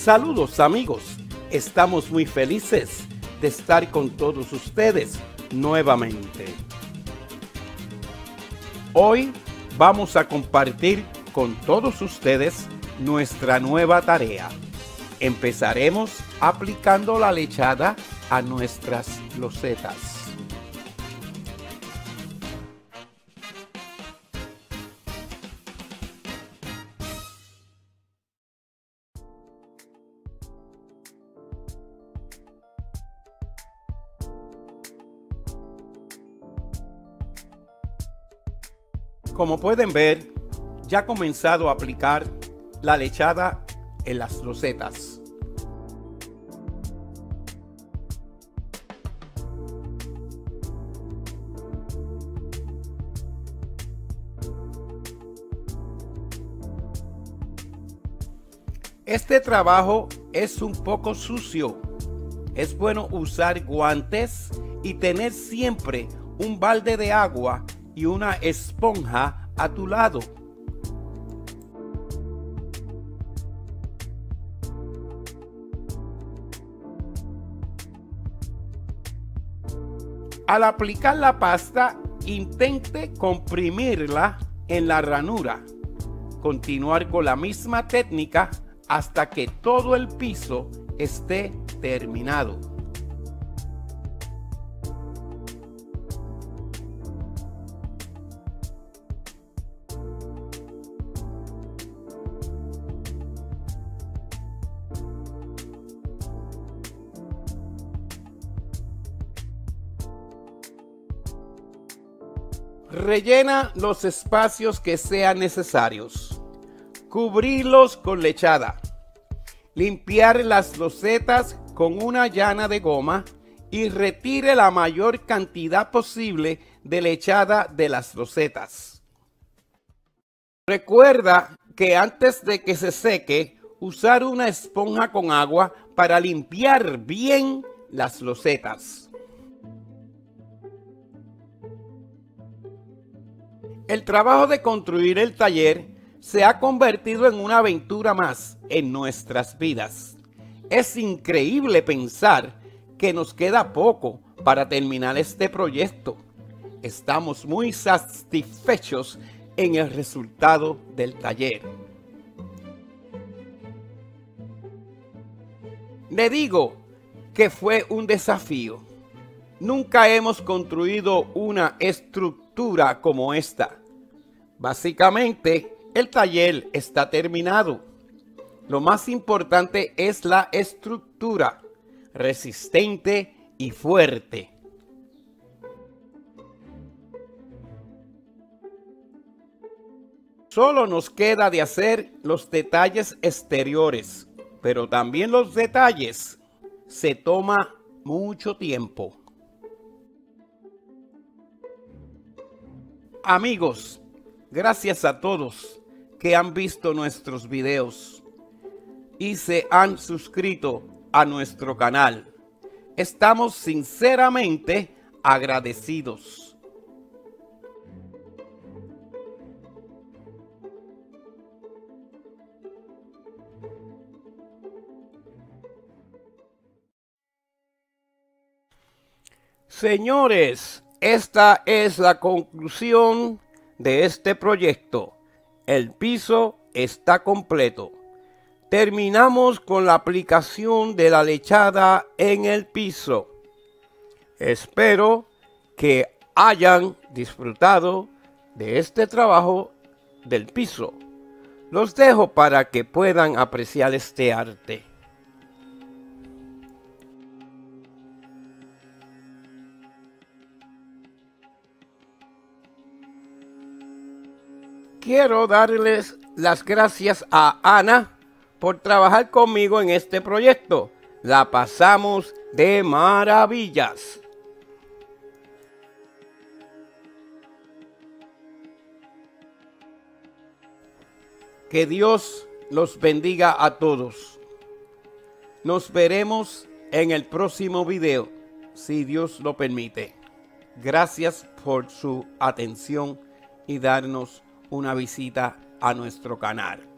Saludos amigos, estamos muy felices de estar con todos ustedes nuevamente. Hoy vamos a compartir con todos ustedes nuestra nueva tarea. Empezaremos aplicando la lechada a nuestras losetas. Como pueden ver, ya he comenzado a aplicar la lechada en las losetas. Este trabajo es un poco sucio. Es bueno usar guantes y tener siempre un balde de agua y una esponja a tu lado. Al aplicar la pasta, intente comprimirla en la ranura. Continuar con la misma técnica hasta que todo el piso esté terminado. Rellena los espacios que sean necesarios. Cubrirlos con lechada. Limpiar las losetas con una llana de goma y retire la mayor cantidad posible de lechada de las losetas. Recuerda que antes de que se seque, usar una esponja con agua para limpiar bien las losetas. El trabajo de construir el taller se ha convertido en una aventura más en nuestras vidas. Es increíble pensar que nos queda poco para terminar este proyecto. Estamos muy satisfechos en el resultado del taller. Le digo que fue un desafío. Nunca hemos construido una estructura como esta. Básicamente, el taller está terminado. Lo más importante es la estructura, resistente y fuerte. Solo nos queda de hacer los detalles exteriores, pero también los detalles se toma mucho tiempo. Amigos, gracias a todos que han visto nuestros videos y se han suscrito a nuestro canal. Estamos sinceramente agradecidos. Señores, esta es la conclusión de este proyecto. El piso está completo. Terminamos con la aplicación de la lechada en el piso. Espero que hayan disfrutado de este trabajo del piso. Los dejo para que puedan apreciar este arte. Quiero darles las gracias a Ana por trabajar conmigo en este proyecto. La pasamos de maravillas. Que Dios los bendiga a todos. Nos veremos en el próximo video, si Dios lo permite. Gracias por su atención y darnos una visita a nuestro canal.